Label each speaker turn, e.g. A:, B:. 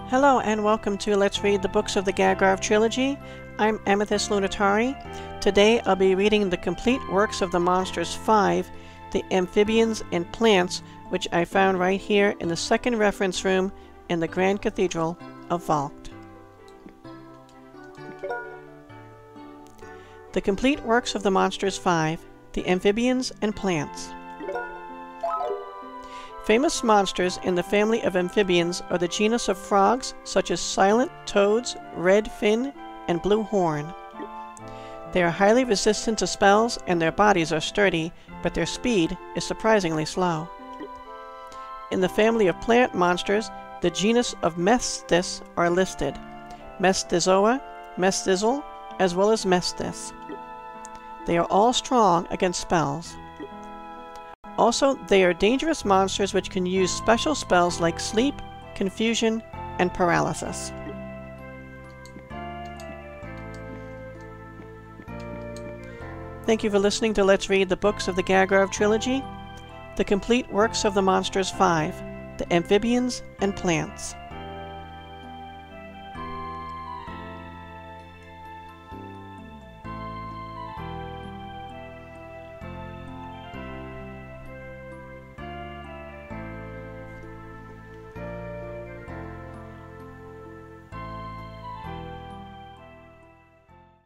A: Hello and welcome to Let's Read the Books of the Gagharv Trilogy. I'm Amethyst Lunatari. Today I'll be reading the complete works of the Monsters 5, the Amphibians and Plants, which I found right here in the second reference room in the Grand Cathedral of Valkt. The complete works of the Monsters 5, the Amphibians and Plants. Famous monsters in the family of amphibians are the genus of frogs such as silent toads, red fin, and blue horn. They are highly resistant to spells and their bodies are sturdy, but their speed is surprisingly slow. In the family of plant monsters, the genus of mestis are listed: Mestizoa, Mestizzle, as well as Mestis. They are all strong against spells. Also, they are dangerous monsters which can use special spells like sleep, confusion, and paralysis. Thank you for listening to Let's Read the Books of the Gagharv Trilogy, the complete works of the Monsters 5, the Amphibians and Plants.